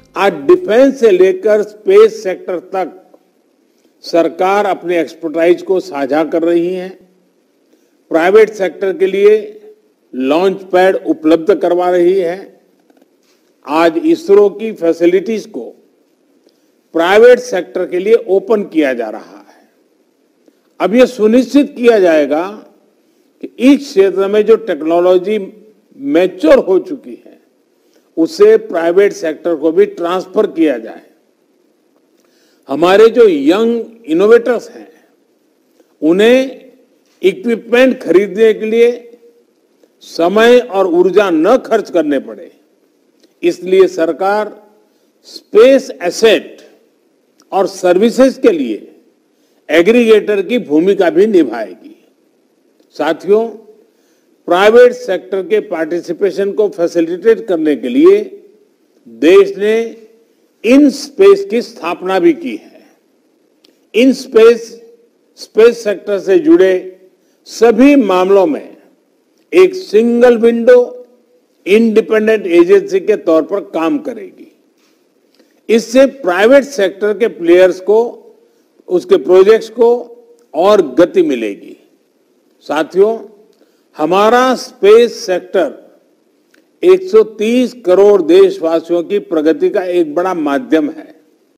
आज डिफेंस से लेकर स्पेस सेक्टर तक सरकार अपने एक्सपर्टाइज को साझा कर रही है। प्राइवेट सेक्टर के लिए लॉन्च पैड उपलब्ध करवा रही है। आज इसरो की फैसिलिटीज को प्राइवेट सेक्टर के लिए ओपन किया जा रहा है। अब यह सुनिश्चित किया जाएगा कि इस क्षेत्र में जो टेक्नोलॉजी मैच्योर हो चुकी है उसे प्राइवेट सेक्टर को भी ट्रांसफर किया जाए। हमारे जो यंग इनोवेटर्स हैं उन्हें इक्विपमेंट खरीदने के लिए समय और ऊर्जा न खर्च करने पड़े, इसलिए सरकार स्पेस एसेट और सर्विसेज के लिए एग्रीगेटर की भूमिका भी निभाएगी। साथियों, प्राइवेट सेक्टर के पार्टिसिपेशन को फैसिलिटेट करने के लिए देश ने इन स्पेस की स्थापना भी की है। इन स्पेस सेक्टर से जुड़े सभी मामलों में एक सिंगल विंडो इंडिपेंडेंट एजेंसी के तौर पर काम करेगी। इससे प्राइवेट सेक्टर के प्लेयर्स को उसके प्रोजेक्ट्स को और गति मिलेगी। साथियों, हमारा स्पेस सेक्टर 130 करोड़ देशवासियों की प्रगति का एक बड़ा माध्यम है।